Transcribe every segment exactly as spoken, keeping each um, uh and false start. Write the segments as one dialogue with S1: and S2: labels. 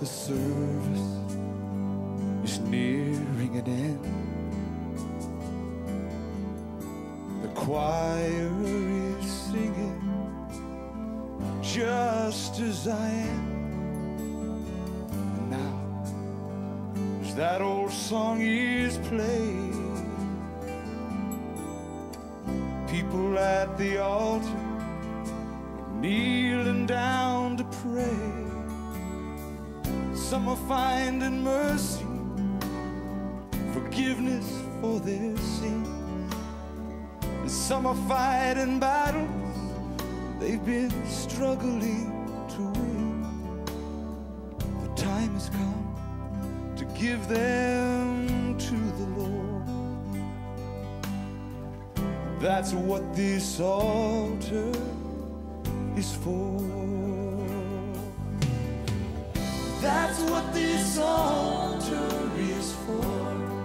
S1: The service is nearing an end. The choir is singing just as I am. And now, as that old song is played, people at the altar kneeling down to pray. Some are finding mercy, forgiveness for their sins, and some are fighting battles they've been struggling to win. The time has come to give them to the Lord. That's what this altar is for. That's what this altar is for.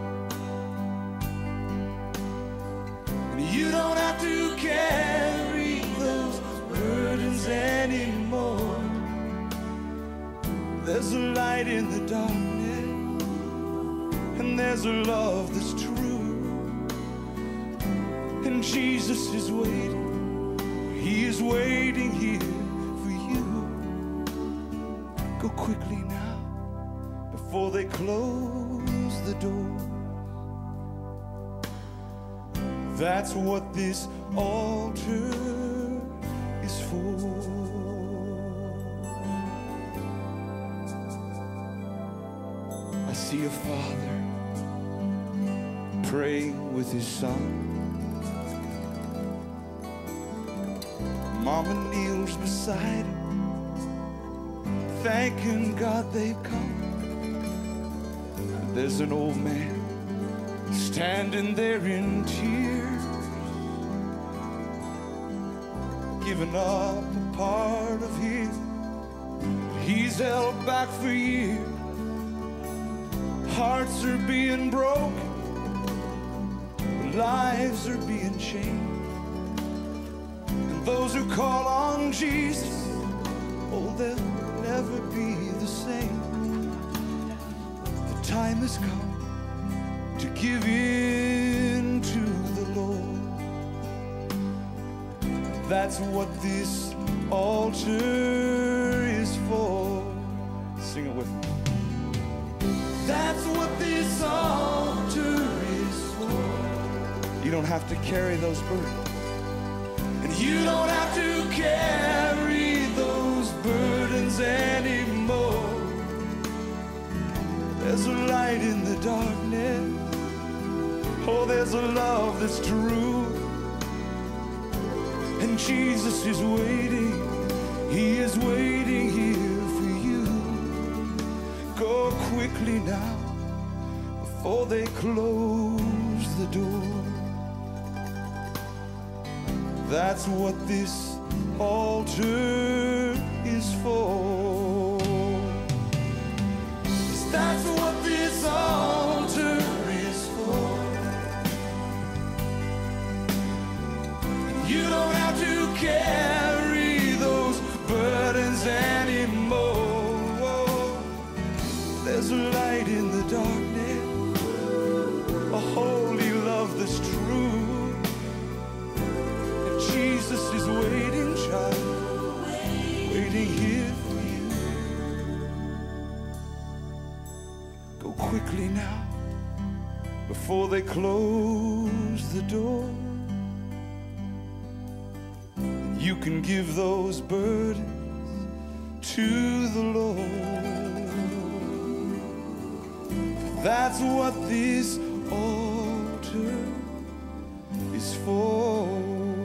S1: And you don't have to carry those burdens anymore. There's a light in the darkness, and there's a love that's true. And Jesus is waiting, He is waiting here for you. Go quickly now, before they close the door. That's what this altar is for. I see a father praying with his son. Mama kneels beside him, thanking God they've come. And there's an old man standing there in tears, giving up a part of him he's held back for years. Hearts are being broken, lives are being changed. Those who call on Jesus, oh, they'll never be the same. The time has come to give in to the Lord. That's what this altar is for. Sing it with me. That's what this altar is for. You don't have to carry those burdens. You don't have to carry those burdens anymore. There's a light in the darkness. Oh, there's a love that's true. And Jesus is waiting. He is waiting here for you. Go quickly now, before they close the door. That's what this altar is for. That's what this altar is for. You don't have to carry those burdens anymore. There's a light in the darkness, a holy love that's true. Jesus is waiting, child, waiting here for you. Go quickly now, before they close the door. And you can give those burdens to the Lord. That's what this altar is for.